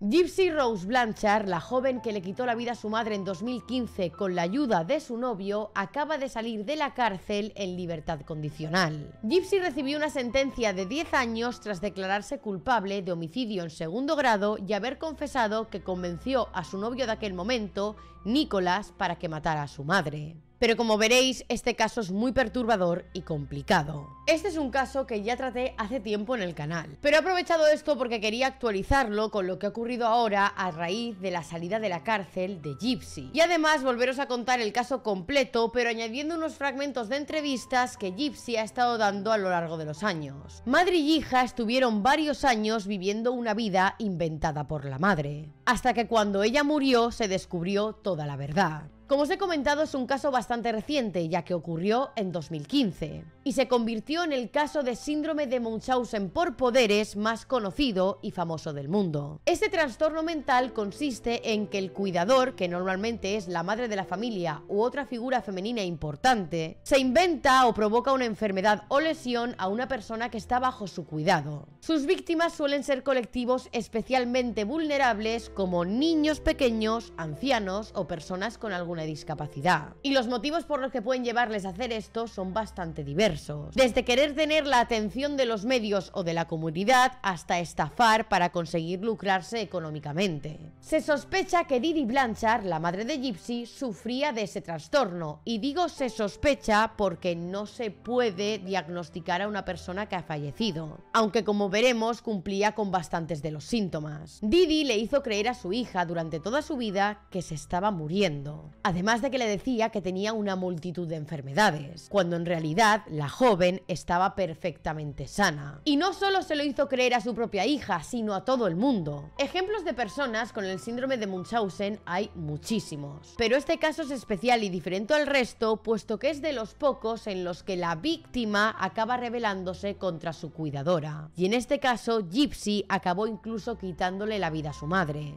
Gypsy Rose Blanchard, la joven que le quitó la vida a su madre en 2015 con la ayuda de su novio, acaba de salir de la cárcel en libertad condicional. Gypsy recibió una sentencia de 10 años tras declararse culpable de homicidio en segundo grado y haber confesado que convenció a su novio de aquel momento, Nicholas, para que matara a su madre. Pero como veréis, este caso es muy perturbador y complicado. Este es un caso que ya traté hace tiempo en el canal, pero he aprovechado esto porque quería actualizarlo con lo que ha ocurrido ahora a raíz de la salida de la cárcel de Gypsy. Y además volveros a contar el caso completo, pero añadiendo unos fragmentos de entrevistas que Gypsy ha estado dando a lo largo de los años. Madre y hija estuvieron varios años viviendo una vida inventada por la madre, hasta que cuando ella murió se descubrió toda la verdad. Como os he comentado, es un caso bastante reciente, ya que ocurrió en 2015 y se convirtió en el caso de síndrome de Munchausen por poderes más conocido y famoso del mundo. Este trastorno mental consiste en que el cuidador, que normalmente es la madre de la familia u otra figura femenina importante, se inventa o provoca una enfermedad o lesión a una persona que está bajo su cuidado. Sus víctimas suelen ser colectivos especialmente vulnerables como niños pequeños, ancianos o personas con alguna discapacidad. Y los motivos por los que pueden llevarles a hacer esto son bastante diversos. Desde querer tener la atención de los medios o de la comunidad hasta estafar para conseguir lucrarse económicamente. Se sospecha que Didi Blanchard, la madre de Gypsy, sufría de ese trastorno, y digo se sospecha porque no se puede diagnosticar a una persona que ha fallecido, aunque como veremos cumplía con bastantes de los síntomas. Didi le hizo creer a su hija durante toda su vida que se estaba muriendo, además de que le decía que tenía una multitud de enfermedades, cuando en realidad la joven estaba perfectamente sana. Y no solo se lo hizo creer a su propia hija, sino a todo el mundo. Ejemplos de personas con el síndrome de Munchausen hay muchísimos, pero este caso es especial y diferente al resto, puesto que es de los pocos en los que la víctima acaba rebelándose contra su cuidadora. Y en este caso, Gypsy acabó incluso quitándole la vida a su madre.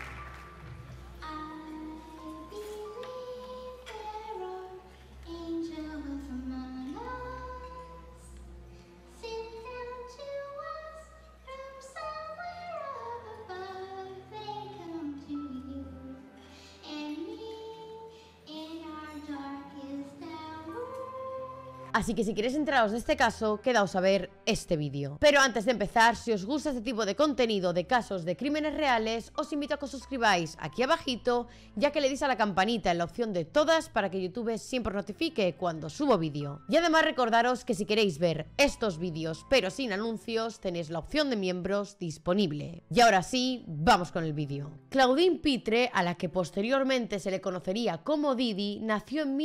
Así que si queréis enteraros de este caso, quedaos a ver este vídeo. Pero antes de empezar, si os gusta este tipo de contenido de casos de crímenes reales, os invito a que os suscribáis aquí abajito, ya que le deis a la campanita en la opción de todas para que YouTube siempre os notifique cuando subo vídeo. Y además recordaros que si queréis ver estos vídeos pero sin anuncios, tenéis la opción de miembros disponible. Y ahora sí, vamos con el vídeo. Claudine Pitre, a la que posteriormente se le conocería como Didi, nació en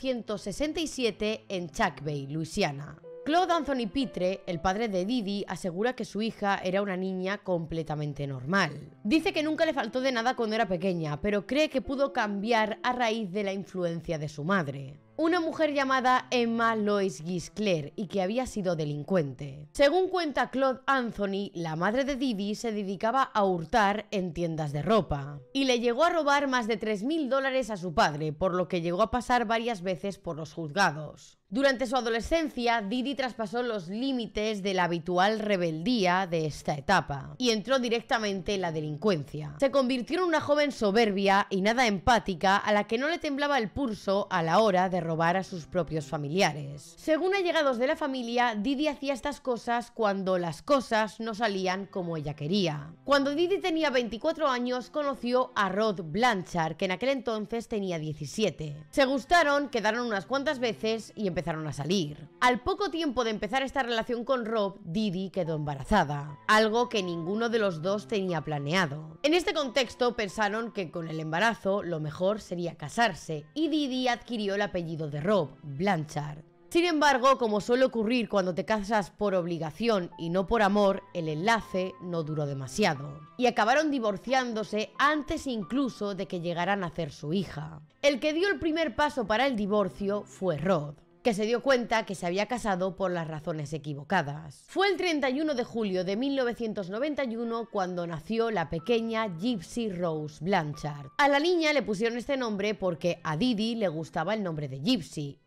1967 en Chackville, Luisiana. Claude Anthony Pitre, el padre de Didi, asegura que su hija era una niña completamente normal. Dice que nunca le faltó de nada cuando era pequeña, pero cree que pudo cambiar a raíz de la influencia de su madre, una mujer llamada Emma Lois Gisclair, y que había sido delincuente. Según cuenta Claude Anthony, la madre de Didi se dedicaba a hurtar en tiendas de ropa y le llegó a robar más de $3.000 a su padre, por lo que llegó a pasar varias veces por los juzgados. Durante su adolescencia, Didi traspasó los límites de la habitual rebeldía de esta etapa y entró directamente en la delincuencia. Se convirtió en una joven soberbia y nada empática, a la que no le temblaba el pulso a la hora de robar a sus propios familiares. Según allegados de la familia, Didi hacía estas cosas cuando las cosas no salían como ella quería. Cuando Didi tenía 24 años, conoció a Rod Blanchard, que en aquel entonces tenía 17. Se gustaron, quedaron unas cuantas veces y empezaron a salir. Al poco tiempo de empezar esta relación con Rob, Didi quedó embarazada, algo que ninguno de los dos tenía planeado. En este contexto pensaron que con el embarazo lo mejor sería casarse, y Didi adquirió el apellido de Rob, Blanchard. Sin embargo, como suele ocurrir cuando te casas por obligación y no por amor, el enlace no duró demasiado y acabaron divorciándose antes incluso de que llegara a nacer su hija. El que dio el primer paso para el divorcio fue Rod, que se dio cuenta que se había casado por las razones equivocadas. Fue el 31 de julio de 1991 cuando nació la pequeña Gypsy Rose Blanchard. A la niña le pusieron este nombre porque a Didi le gustaba el nombre de Gypsy,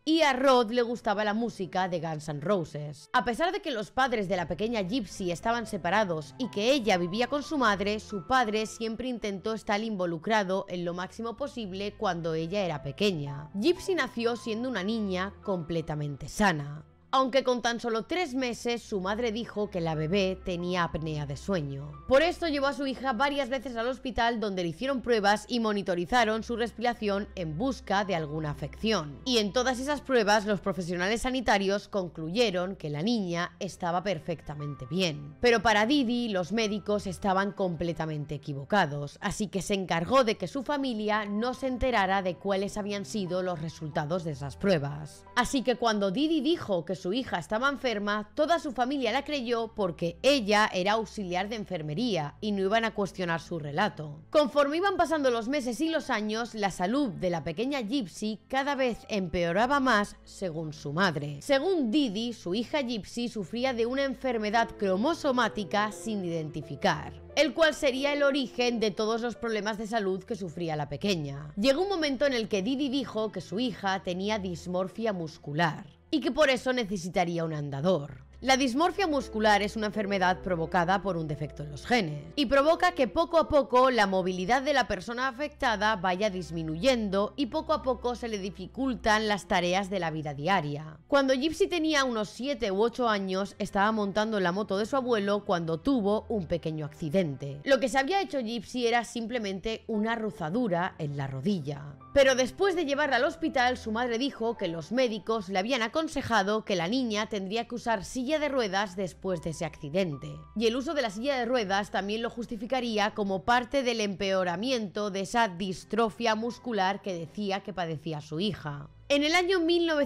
y a Rod le gustaba la música de Guns N' Roses. A pesar de que los padres de la pequeña Gypsy estaban separados y que ella vivía con su madre, su padre siempre intentó estar involucrado en lo máximo posible cuando ella era pequeña. Gypsy nació siendo una niña completamente sana, aunque con tan solo 3 meses su madre dijo que la bebé tenía apnea de sueño. Por esto llevó a su hija varias veces al hospital, donde le hicieron pruebas y monitorizaron su respiración en busca de alguna afección. Y en todas esas pruebas los profesionales sanitarios concluyeron que la niña estaba perfectamente bien. Pero para Didi los médicos estaban completamente equivocados, así que se encargó de que su familia no se enterara de cuáles habían sido los resultados de esas pruebas. Así que cuando Didi dijo que su hija estaba enferma, toda su familia la creyó porque ella era auxiliar de enfermería y no iban a cuestionar su relato. Conforme iban pasando los meses y los años, la salud de la pequeña Gypsy cada vez empeoraba más según su madre. Según Didi, su hija Gypsy sufría de una enfermedad cromosomática sin identificar, el cual sería el origen de todos los problemas de salud que sufría la pequeña. Llegó un momento en el que Didi dijo que su hija tenía dismorfia muscular y que por eso necesitaría un andador. La dismorfia muscular es una enfermedad provocada por un defecto en los genes y provoca que poco a poco la movilidad de la persona afectada vaya disminuyendo y poco a poco se le dificultan las tareas de la vida diaria. Cuando Gypsy tenía unos 7 u 8 años, estaba montando en la moto de su abuelo cuando tuvo un pequeño accidente. Lo que se había hecho Gypsy era simplemente una rozadura en la rodilla. Pero después de llevarla al hospital, su madre dijo que los médicos le habían aconsejado que la niña tendría que usar silla de ruedas después de ese accidente. Y el uso de la silla de ruedas también lo justificaría como parte del empeoramiento de esa distrofia muscular que decía que padecía su hija. En el año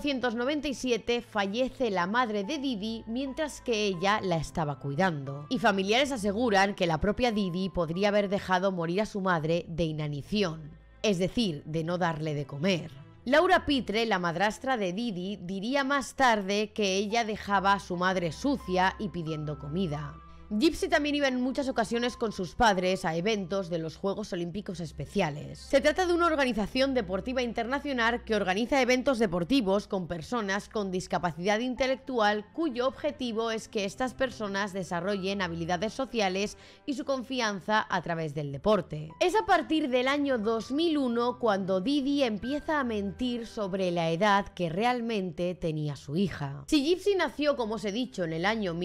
1997 fallece la madre de Didi mientras que ella la estaba cuidando. Y familiares aseguran que la propia Didi podría haber dejado morir a su madre de inanición, es decir, de no darle de comer. Laura Pitre, la madrastra de Didi, diría más tarde que ella dejaba a su madre sucia y pidiendo comida. Gypsy también iba en muchas ocasiones con sus padres a eventos de los Juegos Olímpicos Especiales. Se trata de una organización deportiva internacional que organiza eventos deportivos con personas con discapacidad intelectual, cuyo objetivo es que estas personas desarrollen habilidades sociales y su confianza a través del deporte. Es a partir del año 2001 cuando Didi empieza a mentir sobre la edad que realmente tenía su hija. Si Gypsy nació, como os he dicho, en el año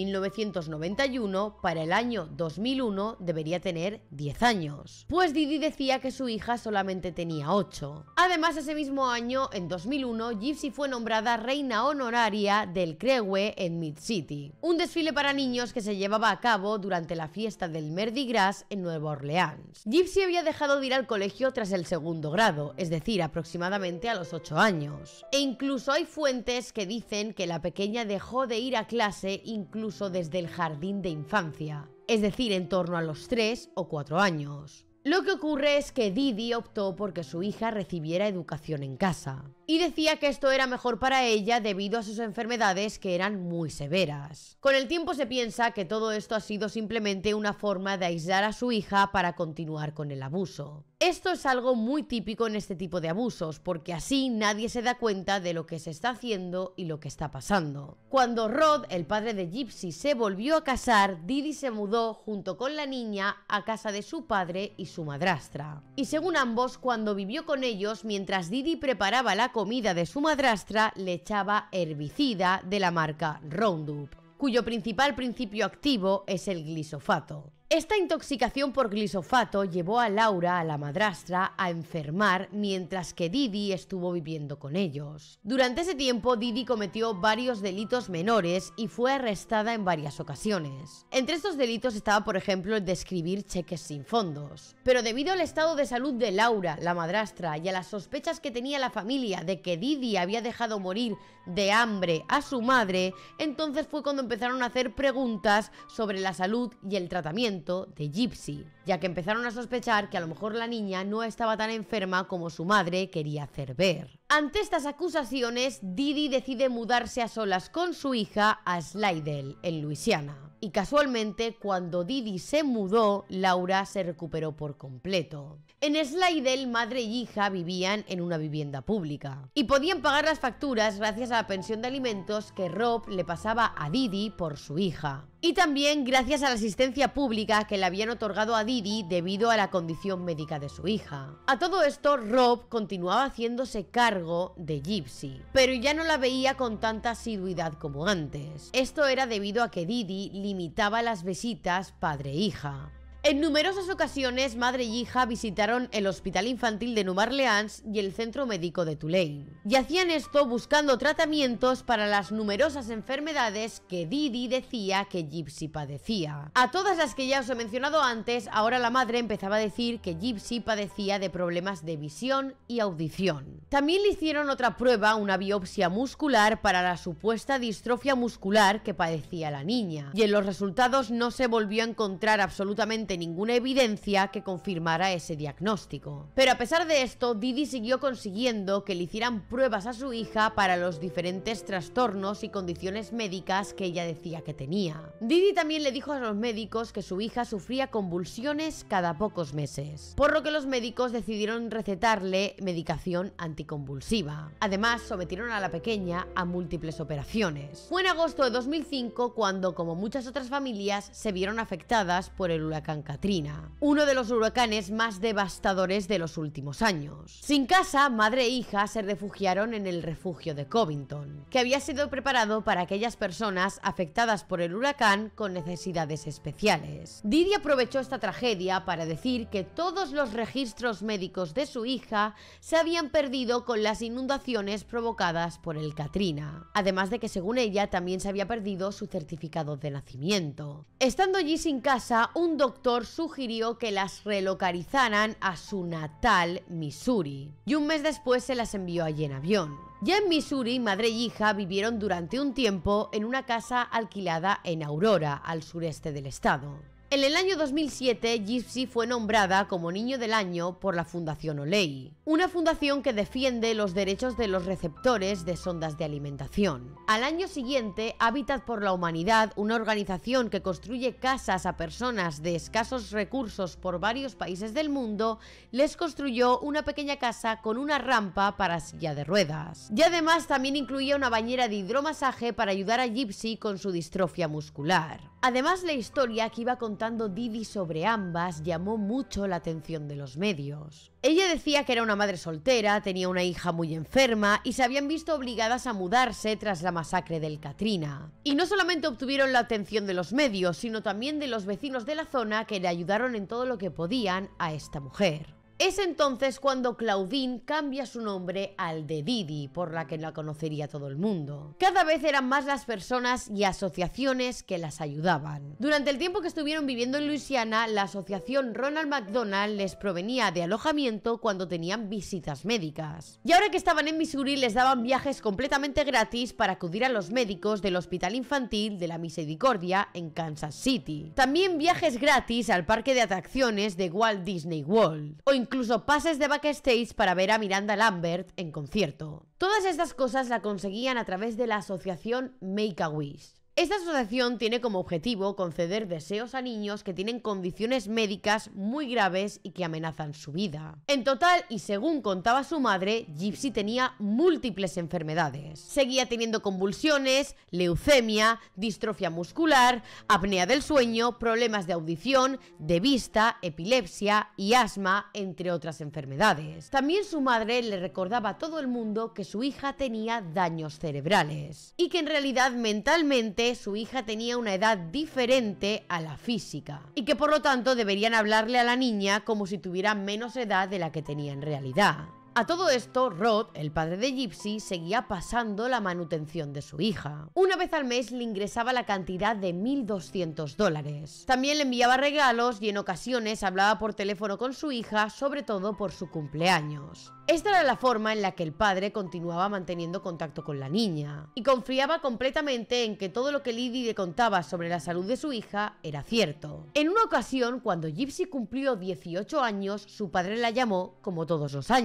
1991, para el año 2001 debería tener 10 años, pues Didi decía que su hija solamente tenía 8. Además, ese mismo año, en 2001, Gypsy fue nombrada reina honoraria del Crewe en Mid-City, un desfile para niños que se llevaba a cabo durante la fiesta del Mardi Gras en Nueva Orleans. Gypsy había dejado de ir al colegio tras el 2º grado, es decir, aproximadamente a los 8 años. E incluso hay fuentes que dicen que la pequeña dejó de ir a clase incluso desde el jardín de infancia, es decir, en torno a los 3 o 4 años. Lo que ocurre es que Didi optó porque su hija recibiera educación en casa y decía que esto era mejor para ella debido a sus enfermedades que eran muy severas. Con el tiempo se piensa que todo esto ha sido simplemente una forma de aislar a su hija para continuar con el abuso. Esto es algo muy típico en este tipo de abusos, porque así nadie se da cuenta de lo que se está haciendo y lo que está pasando. Cuando Rod, el padre de Gypsy, se volvió a casar, Didi se mudó junto con la niña a casa de su padre y su madrastra. Y según ambos, cuando vivió con ellos, mientras Didi preparaba la comida de su madrastra, le echaba herbicida de la marca Roundup, cuyo principal principio activo es el glisofato. Esta intoxicación por glisofato llevó a Laura, a la madrastra, a enfermar mientras que Didi estuvo viviendo con ellos. Durante ese tiempo, Didi cometió varios delitos menores y fue arrestada en varias ocasiones. Entre estos delitos estaba, por ejemplo, el de escribir cheques sin fondos. Pero debido al estado de salud de Laura, la madrastra, y a las sospechas que tenía la familia de que Didi había dejado morir de hambre a su madre, entonces fue cuando empezaron a hacer preguntas sobre la salud y el tratamiento de Gypsy, ya que empezaron a sospechar que a lo mejor la niña no estaba tan enferma como su madre quería hacer ver. Ante estas acusaciones, Didi decide mudarse a solas con su hija a Slidell, en Luisiana. y casualmente cuando Didi se mudó, Laura se recuperó por completo. En Slidell, madre y hija vivían en una vivienda pública y podían pagar las facturas gracias a la pensión de alimentos que Rob le pasaba a Didi por su hija. Y también gracias a la asistencia pública que le habían otorgado a Didi debido a la condición médica de su hija. A todo esto, Rob continuaba haciéndose cargo de Gypsy, pero ya no la veía con tanta asiduidad como antes. Esto era debido a que Didi limitaba las visitas padre-hija. En numerosas ocasiones, madre y hija visitaron el Hospital Infantil de New Orleans y el Centro Médico de Tulane. Y hacían esto buscando tratamientos para las numerosas enfermedades que Didi decía que Gypsy padecía. A todas las que ya os he mencionado antes, ahora la madre empezaba a decir que Gypsy padecía de problemas de visión y audición. También le hicieron otra prueba, una biopsia muscular para la supuesta distrofia muscular que padecía la niña. Y en los resultados no se volvió a encontrar absolutamente ninguna evidencia que confirmara ese diagnóstico. Pero a pesar de esto, Didi siguió consiguiendo que le hicieran pruebas a su hija para los diferentes trastornos y condiciones médicas que ella decía que tenía. Didi también le dijo a los médicos que su hija sufría convulsiones cada pocos meses, por lo que los médicos decidieron recetarle medicación anticonvulsiva. Además, sometieron a la pequeña a múltiples operaciones. Fue en agosto de 2005 cuando, como muchas otras familias, se vieron afectadas por el huracán Katrina, uno de los huracanes más devastadores de los últimos años. Sin casa, madre e hija se refugiaron en el refugio de Covington, que había sido preparado para aquellas personas afectadas por el huracán con necesidades especiales. Didi aprovechó esta tragedia para decir que todos los registros médicos de su hija se habían perdido con las inundaciones provocadas por el Katrina, además de que según ella también se había perdido su certificado de nacimiento. Estando allí sin casa, un doctor sugirió que las relocalizaran a su natal Missouri y un mes después se las envió allí en avión. Ya en Missouri, madre y hija vivieron durante un tiempo en una casa alquilada en Aurora, al sureste del estado. En el año 2007, Gypsy fue nombrada como Niño del Año por la Fundación Oley, una fundación que defiende los derechos de los receptores de sondas de alimentación. Al año siguiente, Hábitat por la Humanidad, una organización que construye casas a personas de escasos recursos por varios países del mundo, les construyó una pequeña casa con una rampa para silla de ruedas. Y además también incluía una bañera de hidromasaje para ayudar a Gypsy con su distrofia muscular. Además, la historia que iba contando Didi sobre ambas llamó mucho la atención de los medios. Ella decía que era una madre soltera, tenía una hija muy enferma y se habían visto obligadas a mudarse tras la masacre del Katrina. Y no solamente obtuvieron la atención de los medios, sino también de los vecinos de la zona que le ayudaron en todo lo que podían a esta mujer. Es entonces cuando Claudine cambia su nombre al de Didi, por la que la conocería todo el mundo. Cada vez eran más las personas y asociaciones que las ayudaban. Durante el tiempo que estuvieron viviendo en Luisiana, la asociación Ronald McDonald les provenía de alojamiento cuando tenían visitas médicas. Y ahora que estaban en Missouri, les daban viajes completamente gratis para acudir a los médicos del Hospital Infantil de la Misericordia en Kansas City. También viajes gratis al parque de atracciones de Walt Disney World, o incluso pases de backstage para ver a Miranda Lambert en concierto. Todas estas cosas la conseguían a través de la asociación Make-A-Wish. Esta asociación tiene como objetivo conceder deseos a niños que tienen condiciones médicas muy graves y que amenazan su vida. En total, y según contaba su madre, Gypsy tenía múltiples enfermedades. Seguía teniendo convulsiones, leucemia, distrofia muscular, apnea del sueño, problemas de audición, de vista, epilepsia y asma, entre otras enfermedades. También su madre le recordaba a todo el mundo que su hija tenía daños cerebrales y que en realidad mentalmente su hija tenía una edad diferente a la física y que por lo tanto deberían hablarle a la niña como si tuviera menos edad de la que tenía en realidad. A todo esto, Rod, el padre de Gypsy, seguía pasando la manutención de su hija. Una vez al mes le ingresaba la cantidad de $1,200. También le enviaba regalos y en ocasiones hablaba por teléfono con su hija, sobre todo por su cumpleaños. Esta era la forma en la que el padre continuaba manteniendo contacto con la niña y confiaba completamente en que todo lo que Didi le contaba sobre la salud de su hija era cierto. En una ocasión, cuando Gypsy cumplió 18 años, su padre la llamó como todos los años.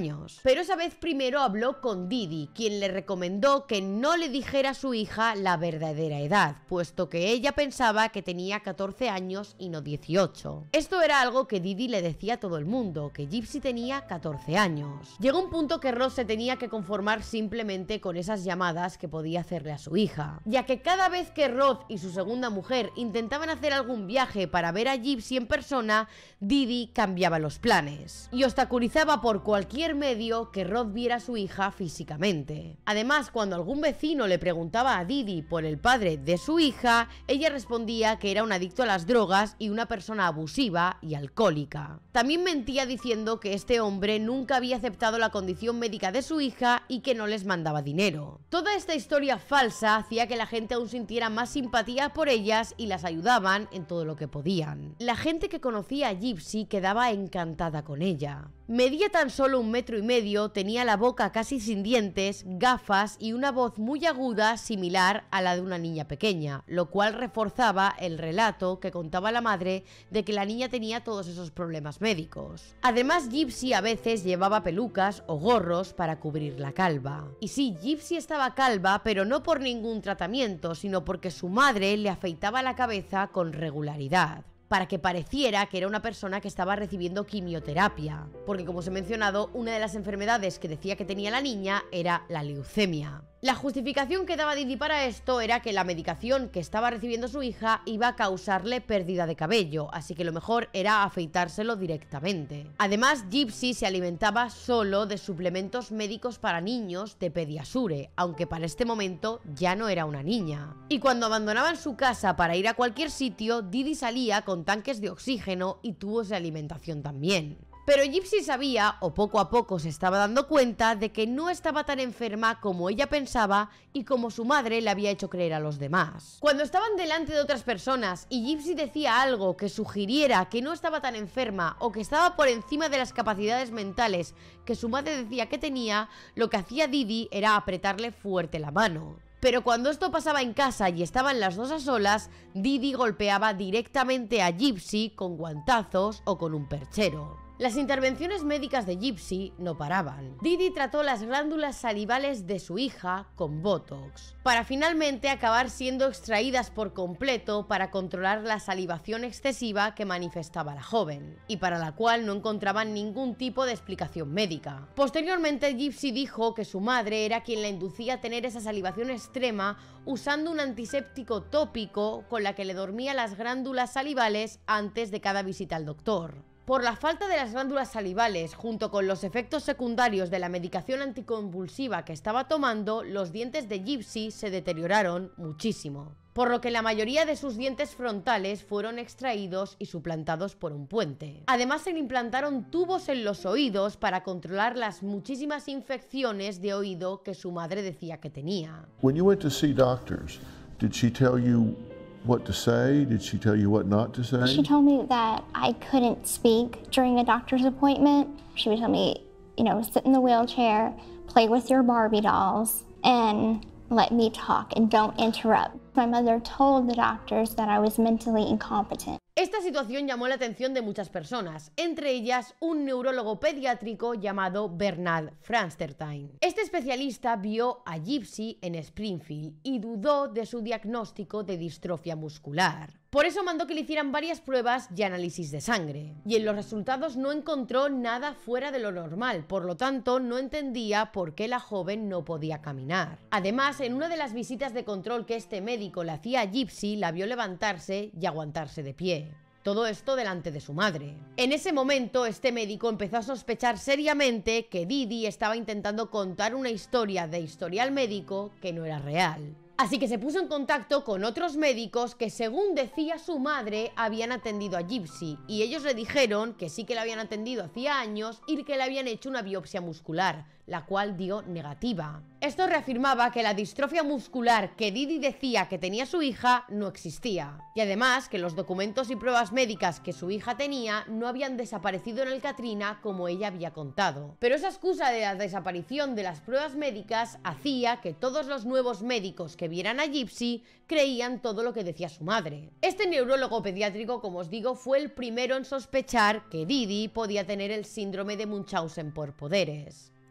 Pero esa vez primero habló con Didi, quien le recomendó que no le dijera a su hija la verdadera edad, puesto que ella pensaba que tenía 14 años y no 18. Esto era algo que Didi le decía a todo el mundo, que Gypsy tenía 14 años. Llegó un punto que Rod se tenía que conformar simplemente con esas llamadas que podía hacerle a su hija, ya que cada vez que Rod y su segunda mujer intentaban hacer algún viaje para ver a Gypsy en persona, Didi cambiaba los planes y obstaculizaba por cualquier medio que Rod viera a su hija físicamente. Además, cuando algún vecino le preguntaba a Didi por el padre de su hija, ella respondía que era un adicto a las drogas y una persona abusiva y alcohólica. También mentía diciendo que este hombre nunca había aceptado la condición médica de su hija y que no les mandaba dinero. Toda esta historia falsa hacía que la gente aún sintiera más simpatía por ellas y las ayudaban en todo lo que podían. La gente que conocía a Gypsy quedaba encantada con ella. Medía tan solo 1,5 metros, tenía la boca casi sin dientes, gafas y una voz muy aguda similar a la de una niña pequeña, lo cual reforzaba el relato que contaba la madre de que la niña tenía todos esos problemas médicos. Además, Gypsy a veces llevaba pelucas o gorros para cubrir la calva. Y sí, Gypsy estaba calva, pero no por ningún tratamiento, sino porque su madre le afeitaba la cabeza con regularidad, para que pareciera que era una persona que estaba recibiendo quimioterapia, porque como os he mencionado, una de las enfermedades que decía que tenía la niña era la leucemia. La justificación que daba Didi para esto era que la medicación que estaba recibiendo su hija iba a causarle pérdida de cabello, así que lo mejor era afeitárselo directamente. Además, Gypsy se alimentaba solo de suplementos médicos para niños de Pediasure, aunque para este momento ya no era una niña. Y cuando abandonaban su casa para ir a cualquier sitio, Didi salía con tanques de oxígeno y tubos de alimentación también. Pero Gypsy sabía, o poco a poco se estaba dando cuenta, de que no estaba tan enferma como ella pensaba y como su madre le había hecho creer a los demás. Cuando estaban delante de otras personas y Gypsy decía algo que sugiriera que no estaba tan enferma o que estaba por encima de las capacidades mentales que su madre decía que tenía, lo que hacía Didi era apretarle fuerte la mano. Pero cuando esto pasaba en casa y estaban las dos a solas, Didi golpeaba directamente a Gypsy con guantazos o con un perchero. Las intervenciones médicas de Gypsy no paraban. Didi trató las glándulas salivales de su hija con Botox, para finalmente acabar siendo extraídas por completo para controlar la salivación excesiva que manifestaba la joven, y para la cual no encontraban ningún tipo de explicación médica. Posteriormente, Gypsy dijo que su madre era quien la inducía a tener esa salivación extrema usando un antiséptico tópico con la que le dormía las glándulas salivales antes de cada visita al doctor. Por la falta de las glándulas salivales, junto con los efectos secundarios de la medicación anticonvulsiva que estaba tomando, los dientes de Gypsy se deterioraron muchísimo, por lo que la mayoría de sus dientes frontales fueron extraídos y suplantados por un puente. Además, se le implantaron tubos en los oídos para controlar las muchísimas infecciones de oído que su madre decía que tenía. When you went to see doctors, did she tell you what to say? Did she tell you what not to say? She told me that I couldn't speak during a doctor's appointment. She would tell me, you know, sit in the wheelchair, play with your Barbie dolls, and let me talk and don't interrupt. My mother told the doctors that I was mentally incompetent. Esta situación llamó la atención de muchas personas, entre ellas un neurólogo pediátrico llamado Bernard Fransterstein. Este especialista vio a Gypsy en Springfield y dudó de su diagnóstico de distrofia muscular. Por eso mandó que le hicieran varias pruebas y análisis de sangre, y en los resultados no encontró nada fuera de lo normal, por lo tanto no entendía por qué la joven no podía caminar. Además, en una de las visitas de control que este médico le hacía a Gypsy, la vio levantarse y aguantarse de pie. Todo esto delante de su madre. En ese momento, este médico empezó a sospechar seriamente que Didi estaba intentando contar una historia de historial médico que no era real. Así que se puso en contacto con otros médicos que, según decía su madre, habían atendido a Gypsy, y ellos le dijeron que sí que la habían atendido hacía años y que le habían hecho una biopsia muscular, la cual dio negativa. Esto reafirmaba que la distrofia muscular que Didi decía que tenía su hija no existía, y además que los documentos y pruebas médicas que su hija tenía no habían desaparecido en el Katrina como ella había contado. Pero esa excusa de la desaparición de las pruebas médicas hacía que todos los nuevos médicos que vieran a Gypsy creían todo lo que decía su madre. Este neurólogo pediátrico, como os digo, fue el primero en sospechar que Didi podía tener el síndrome de Munchausen por poderes.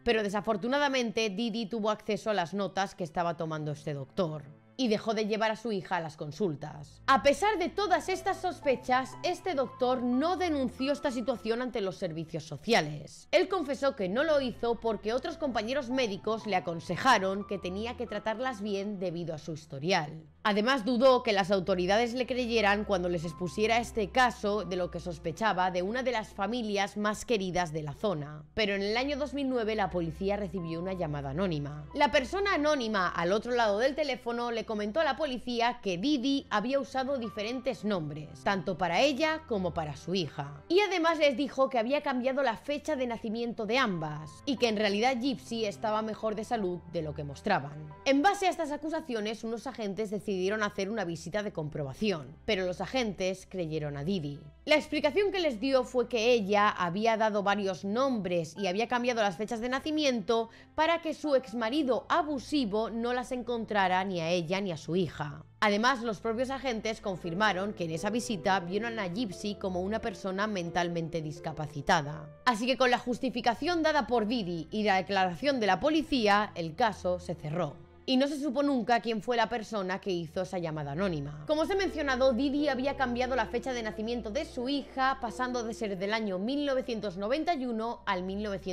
Pero desafortunadamente Didi tuvo acceso a las notas que estaba tomando este doctor y dejó de llevar a su hija a las consultas. A pesar de todas estas sospechas, este doctor no denunció esta situación ante los servicios sociales. Él confesó que no lo hizo porque otros compañeros médicos le aconsejaron que tenía que tratarlas bien debido a su historial. Además, dudó que las autoridades le creyeran cuando les expusiera este caso de lo que sospechaba de una de las familias más queridas de la zona. Pero en el año 2009 la policía recibió una llamada anónima. La persona anónima al otro lado del teléfono le comentó a la policía que Didi había usado diferentes nombres, tanto para ella como para su hija. Y además les dijo que había cambiado la fecha de nacimiento de ambas y que en realidad Gypsy estaba mejor de salud de lo que mostraban. En base a estas acusaciones, unos agentes decidieron hacer una visita de comprobación, pero los agentes creyeron a Didi. La explicación que les dio fue que ella había dado varios nombres y había cambiado las fechas de nacimiento para que su exmarido abusivo no las encontrara ni a ella ni a su hija. Además, los propios agentes confirmaron que en esa visita vieron a Gypsy como una persona mentalmente discapacitada. Así que con la justificación dada por Didi y la declaración de la policía, el caso se cerró. Y no se supo nunca quién fue la persona que hizo esa llamada anónima. Como os he mencionado, Didi había cambiado la fecha de nacimiento de su hija, pasando de ser del año 1991 al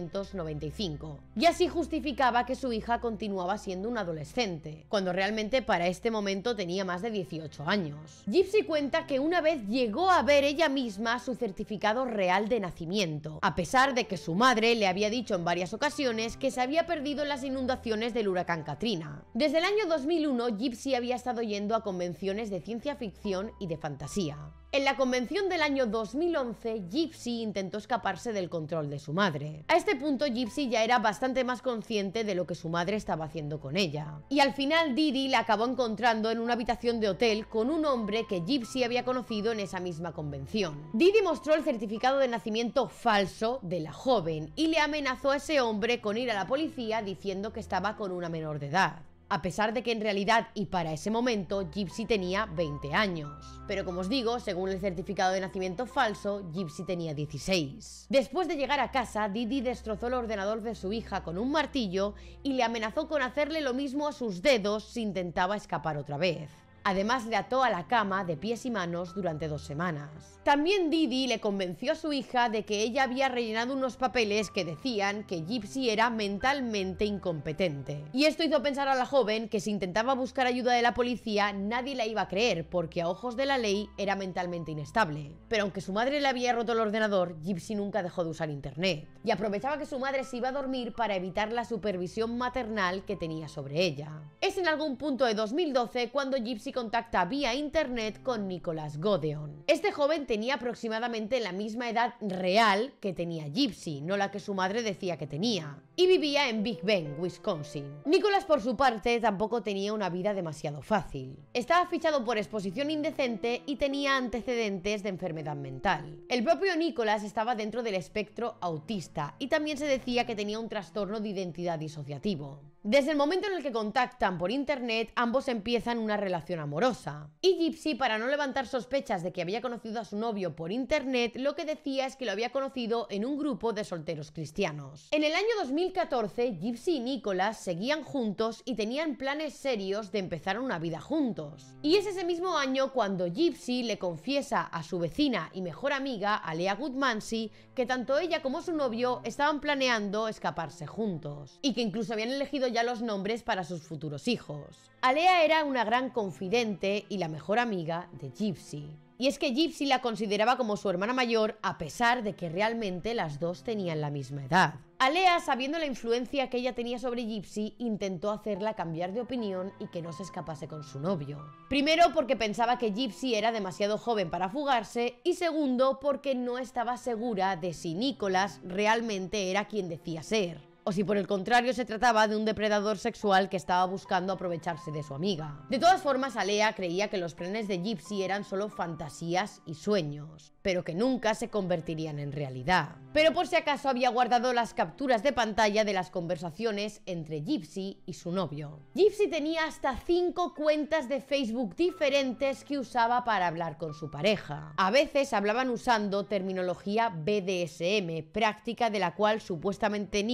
1995. Y así justificaba que su hija continuaba siendo una adolescente, cuando realmente para este momento tenía más de 18 años. Gypsy cuenta que una vez llegó a ver ella misma su certificado real de nacimiento, a pesar de que su madre le había dicho en varias ocasiones que se había perdido en las inundaciones del huracán Katrina. Desde el año 2001, Gypsy había estado yendo a convenciones de ciencia ficción y de fantasía. En la convención del año 2011, Gypsy intentó escaparse del control de su madre. A este punto, Gypsy ya era bastante más consciente de lo que su madre estaba haciendo con ella. Y al final, Didi la acabó encontrando en una habitación de hotel con un hombre que Gypsy había conocido en esa misma convención. Didi mostró el certificado de nacimiento falso de la joven y le amenazó a ese hombre con ir a la policía diciendo que estaba con una menor de edad. A pesar de que en realidad y para ese momento Gypsy tenía 20 años. Pero como os digo, según el certificado de nacimiento falso, Gypsy tenía 16. Después de llegar a casa, Didi destrozó el ordenador de su hija con un martillo y le amenazó con hacerle lo mismo a sus dedos si intentaba escapar otra vez. Además, le ató a la cama de pies y manos durante 2 semanas. También Didi le convenció a su hija de que ella había rellenado unos papeles que decían que Gypsy era mentalmente incompetente. Y esto hizo pensar a la joven que si intentaba buscar ayuda de la policía, nadie la iba a creer porque a ojos de la ley era mentalmente inestable. Pero aunque su madre le había roto el ordenador, Gypsy nunca dejó de usar internet. Y aprovechaba que su madre se iba a dormir para evitar la supervisión maternal que tenía sobre ella. Es en algún punto de 2012 cuando Gypsy contacta vía internet con Nicholas Godeon. Este joven tenía aproximadamente la misma edad real que tenía Gypsy, no la que su madre decía que tenía, y vivía en Big Bend, Wisconsin. Nicholas, por su parte, tampoco tenía una vida demasiado fácil. Estaba fichado por exposición indecente y tenía antecedentes de enfermedad mental. El propio Nicholas estaba dentro del espectro autista y también se decía que tenía un trastorno de identidad disociativo. Desde el momento en el que contactan por internet, ambos empiezan una relación amorosa. Y Gypsy, para no levantar sospechas de que había conocido a su novio por internet, lo que decía es que lo había conocido en un grupo de solteros cristianos. En el año 2014, Gypsy y Nicholas seguían juntos y tenían planes serios de empezar una vida juntos. Y es ese mismo año cuando Gypsy le confiesa a su vecina y mejor amiga, Alea Goodmansey, que tanto ella como su novio estaban planeando escaparse juntos. Y que incluso habían elegido ya los nombres para sus futuros hijos. Alea era una gran confidente y la mejor amiga de Gypsy. Y es que Gypsy la consideraba como su hermana mayor a pesar de que realmente las dos tenían la misma edad. Alea, sabiendo la influencia que ella tenía sobre Gypsy, intentó hacerla cambiar de opinión y que no se escapase con su novio. Primero, porque pensaba que Gypsy era demasiado joven para fugarse, y segundo, porque no estaba segura de si Nicholas realmente era quien decía ser, o si por el contrario se trataba de un depredador sexual que estaba buscando aprovecharse de su amiga. De todas formas, Alea creía que los planes de Gypsy eran solo fantasías y sueños, pero que nunca se convertirían en realidad. Pero por si acaso había guardado las capturas de pantalla de las conversaciones entre Gypsy y su novio. Gypsy tenía hasta 5 cuentas de Facebook diferentes que usaba para hablar con su pareja. A veces hablaban usando terminología BDSM, práctica de la cual supuestamente Nicholas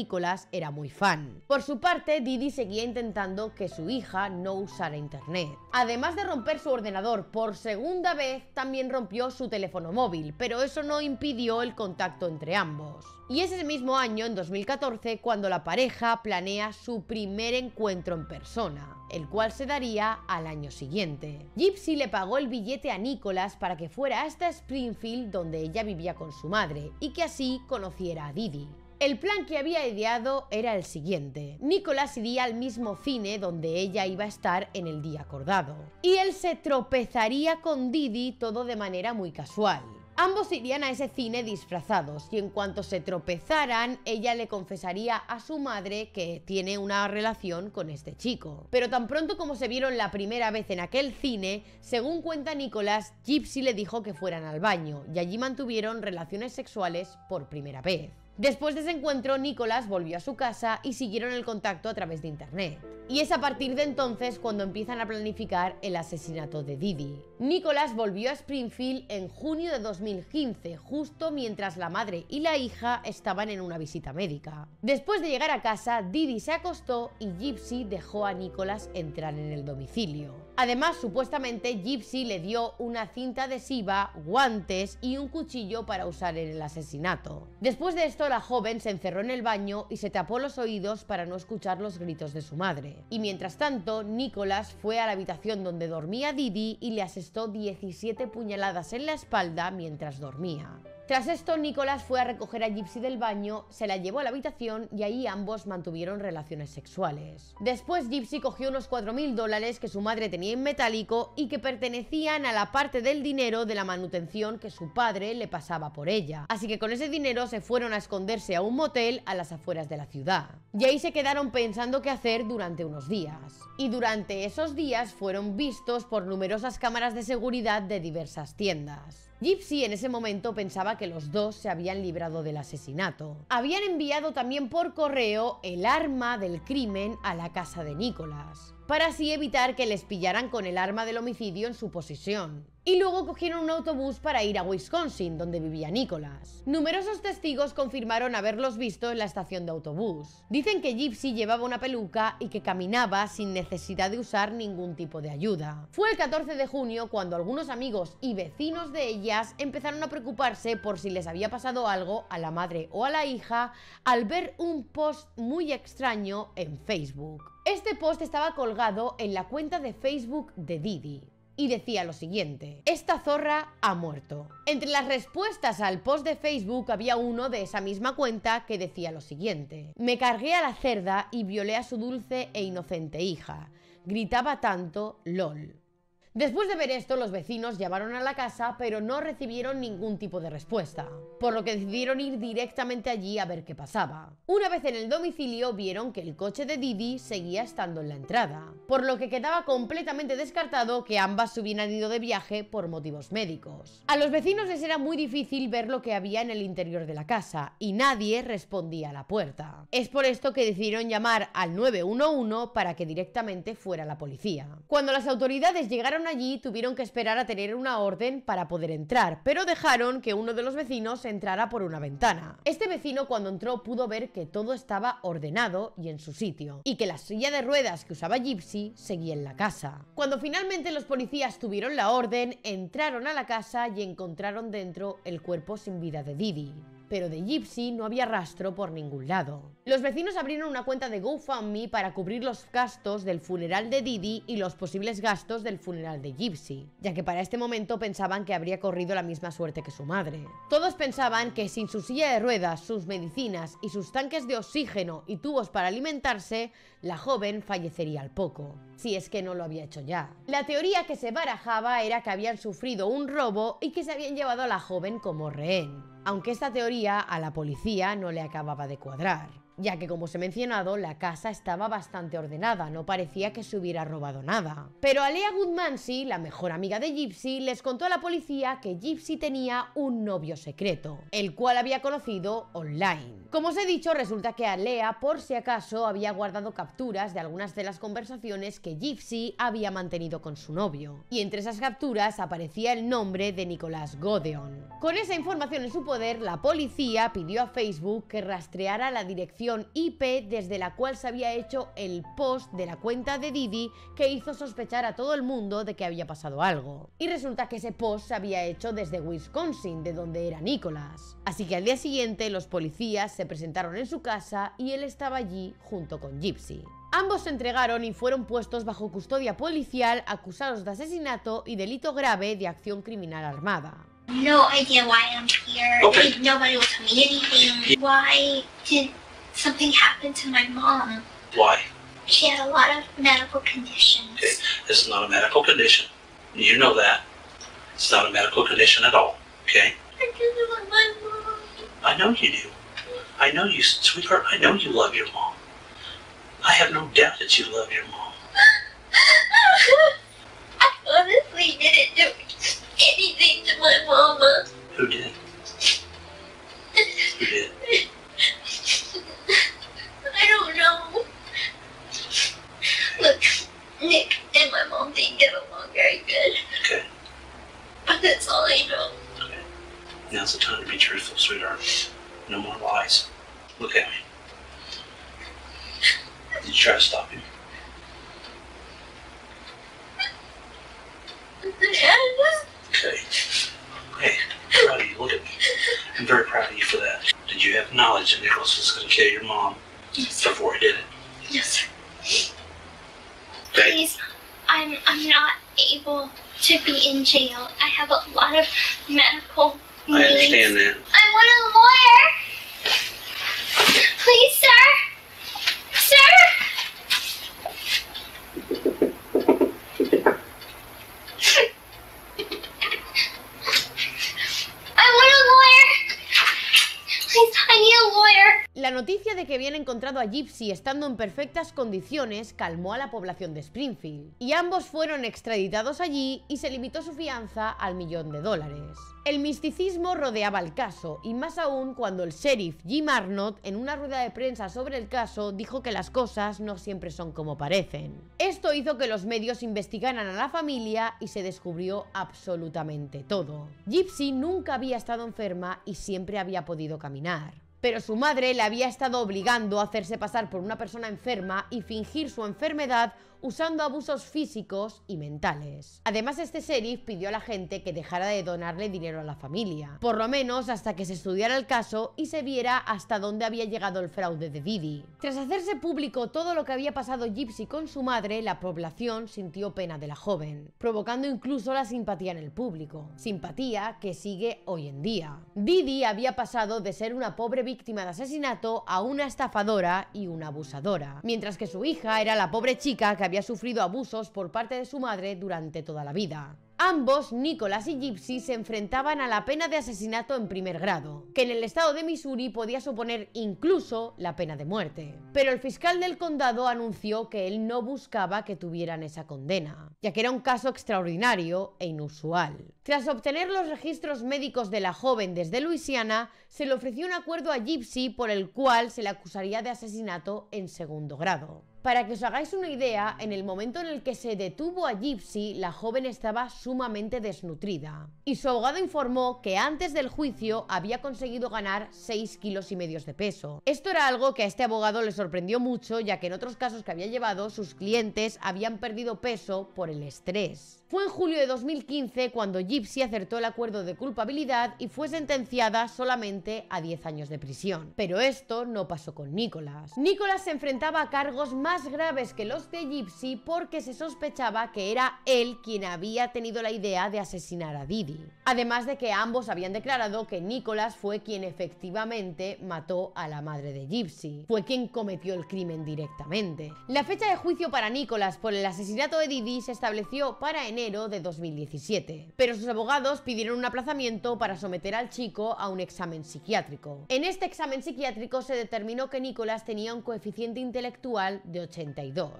Nicolás era muy fan. Por su parte, Didi seguía intentando que su hija no usara internet. Además de romper su ordenador por segunda vez, también rompió su teléfono móvil, pero eso no impidió el contacto entre ambos. Y es ese mismo año, en 2014, cuando la pareja planea su primer encuentro en persona, el cual se daría al año siguiente. Gypsy le pagó el billete a Nicolás para que fuera hasta Springfield, donde ella vivía con su madre, y que así conociera a Didi. El plan que había ideado era el siguiente. Nicolás iría al mismo cine donde ella iba a estar en el día acordado, y él se tropezaría con Didi, todo de manera muy casual. Ambos irían a ese cine disfrazados y en cuanto se tropezaran, ella le confesaría a su madre que tiene una relación con este chico. Pero tan pronto como se vieron la primera vez en aquel cine, según cuenta Nicolás, Gypsy le dijo que fueran al baño y allí mantuvieron relaciones sexuales por primera vez. Después de ese encuentro, Nicolás volvió a su casa y siguieron el contacto a través de internet. Y es a partir de entonces cuando empiezan a planificar el asesinato de Didi. Nicolás volvió a Springfield en junio de 2015, justo mientras la madre y la hija estaban en una visita médica. Después de llegar a casa, Didi se acostó y Gypsy dejó a Nicolás entrar en el domicilio. Además, supuestamente, Gypsy le dio una cinta adhesiva, guantes y un cuchillo para usar en el asesinato. Después de esto, la joven se encerró en el baño y se tapó los oídos para no escuchar los gritos de su madre. Y mientras tanto, Nicolás fue a la habitación donde dormía Didi y le asestó 17 puñaladas en la espalda mientras dormía. Tras esto, Nicolás fue a recoger a Gypsy del baño, se la llevó a la habitación y ahí ambos mantuvieron relaciones sexuales. Después, Gypsy cogió unos $4.000 que su madre tenía en metálico y que pertenecían a la parte del dinero de la manutención que su padre le pasaba por ella. Así que con ese dinero se fueron a esconderse a un motel a las afueras de la ciudad. Y ahí se quedaron pensando qué hacer durante unos días. Y durante esos días fueron vistos por numerosas cámaras de seguridad de diversas tiendas. Gypsy en ese momento pensaba que los dos se habían librado del asesinato. Habían enviado también por correo el arma del crimen a la casa de Nicolás, para así evitar que les pillaran con el arma del homicidio en su posesión. Y luego cogieron un autobús para ir a Wisconsin, donde vivía Nicolás. Numerosos testigos confirmaron haberlos visto en la estación de autobús. Dicen que Gypsy llevaba una peluca y que caminaba sin necesidad de usar ningún tipo de ayuda. Fue el 14 de junio cuando algunos amigos y vecinos de ellas empezaron a preocuparse por si les había pasado algo a la madre o a la hija al ver un post muy extraño en Facebook. Este post estaba colgado en la cuenta de Facebook de Didi y decía lo siguiente: esta zorra ha muerto. Entre las respuestas al post de Facebook había uno de esa misma cuenta que decía lo siguiente: me cargué a la cerda y violé a su dulce e inocente hija. Gritaba tanto, lol. Después de ver esto, los vecinos llamaron a la casa, pero no recibieron ningún tipo de respuesta, por lo que decidieron ir directamente allí a ver qué pasaba. Una vez en el domicilio, vieron que el coche de Didi seguía estando en la entrada, por lo que quedaba completamente descartado que ambas se hubieran ido de viaje por motivos médicos. A los vecinos les era muy difícil ver lo que había en el interior de la casa, y nadie respondía a la puerta. Es por esto que decidieron llamar al 911 para que directamente fuera la policía. Cuando las autoridades llegaron allí, tuvieron que esperar a tener una orden para poder entrar, pero dejaron que uno de los vecinos entrara por una ventana. Este vecino, cuando entró, pudo ver que todo estaba ordenado y en su sitio, y que la silla de ruedas que usaba Gypsy seguía en la casa. Cuando finalmente los policías tuvieron la orden, entraron a la casa y encontraron dentro el cuerpo sin vida de Didi. Pero de Gypsy no había rastro por ningún lado. Los vecinos abrieron una cuenta de GoFundMe para cubrir los gastos del funeral de Didi y los posibles gastos del funeral de Gypsy, ya que para este momento pensaban que habría corrido la misma suerte que su madre. Todos pensaban que sin su silla de ruedas, sus medicinas y sus tanques de oxígeno y tubos para alimentarse, la joven fallecería al poco, si es que no lo había hecho ya. La teoría que se barajaba era que habían sufrido un robo y que se habían llevado a la joven como rehén, aunque esta teoría a la policía no le acababa de cuadrar, ya que, como os he mencionado, la casa estaba bastante ordenada, no parecía que se hubiera robado nada. Pero Alea Goodmansey, la mejor amiga de Gypsy, les contó a la policía que Gypsy tenía un novio secreto, el cual había conocido online. Como os he dicho, resulta que Alea, por si acaso, había guardado capturas de algunas de las conversaciones que Gypsy había mantenido con su novio, y entre esas capturas aparecía el nombre de Nicolás Godeon. Con esa información en su poder, la policía pidió a Facebook que rastreara la dirección dirección IP desde la cual se había hecho el post de la cuenta de Didi que hizo sospechar a todo el mundo de que había pasado algo. Y resulta que ese post se había hecho desde Wisconsin, de donde era Nicholas. Así que al día siguiente los policías se presentaron en su casa y él estaba allí junto con Gypsy. Ambos se entregaron y fueron puestos bajo custodia policial, acusados de asesinato y delito grave de acción criminal armada. No idea why I'm here. Okay. Nobody will tell me anything. Why did something happen to my mom? Why? She had a lot of medical conditions. Okay. This is not a medical condition. You know that. It's not a medical condition at all. Okay? I just want my mom. I know you do. I know you, sweetheart. I know you love your mom. I have no doubt that you love your mom. I honestly didn't do anything to my mama. Who did? Who did? I don't know. Look, Nick and my mom didn't get along very good, Okay. but that's all I know. Okay. Now's the time to be truthful, sweetheart. No more lies. Look at me. Did you try to stop him? Okay. Hey, I'm proud of you. Look at me. I'm very proud of you for that. Did you have knowledge that Nicholas was going to kill your mom before he did it? Yes, sir. Okay. Please, I'm not able to be in jail. I have a lot of medical needs. I understand that. I want a lawyer. Please, sir. Sir. I want a lawyer. Please, I need a lawyer. La noticia de que habían encontrado a Gypsy estando en perfectas condiciones calmó a la población de Springfield, y ambos fueron extraditados allí y se limitó su fianza al $1.000.000. El misticismo rodeaba el caso, y más aún cuando el sheriff Jim Arnott, en una rueda de prensa sobre el caso, dijo que las cosas no siempre son como parecen. Esto hizo que los medios investigaran a la familia y se descubrió absolutamente todo. Gypsy nunca había estado enferma y siempre había podido caminar. Pero su madre le había estado obligando a hacerse pasar por una persona enferma y fingir su enfermedad usando abusos físicos y mentales. Además, este sheriff pidió a la gente que dejara de donarle dinero a la familia, por lo menos hasta que se estudiara el caso y se viera hasta dónde había llegado el fraude de Didi. Tras hacerse público todo lo que había pasado Gypsy con su madre, la población sintió pena de la joven, provocando incluso la simpatía en el público, simpatía que sigue hoy en día. Didi había pasado de ser una pobre víctima de asesinato a una estafadora y una abusadora, mientras que su hija era la pobre chica que había sufrido abusos por parte de su madre durante toda la vida. Ambos, Nicholas y Gypsy, se enfrentaban a la pena de asesinato en primer grado, que en el estado de Missouri podía suponer incluso la pena de muerte. Pero el fiscal del condado anunció que él no buscaba que tuvieran esa condena, ya que era un caso extraordinario e inusual. Tras obtener los registros médicos de la joven desde Luisiana, se le ofreció un acuerdo a Gypsy por el cual se le acusaría de asesinato en segundo grado. Para que os hagáis una idea, en el momento en el que se detuvo a Gypsy, la joven estaba sumamente desnutrida. Y su abogado informó que antes del juicio había conseguido ganar 6,5 kilos de peso. Esto era algo que a este abogado le sorprendió mucho, ya que en otros casos que había llevado, sus clientes habían perdido peso por el estrés. Fue en julio de 2015 cuando Gypsy acertó el acuerdo de culpabilidad y fue sentenciada solamente a 10 años de prisión. Pero esto no pasó con Nicholas. Nicholas se enfrentaba a cargos más graves que los de Gypsy porque se sospechaba que era él quien había tenido la idea de asesinar a Didi. Además de que ambos habían declarado que Nicholas fue quien efectivamente mató a la madre de Gypsy. Fue quien cometió el crimen directamente. La fecha de juicio para Nicholas por el asesinato de Didi se estableció para enero de 2017, pero sus abogados pidieron un aplazamiento para someter al chico a un examen psiquiátrico. En este examen psiquiátrico se determinó que Nicholas tenía un coeficiente intelectual de 82.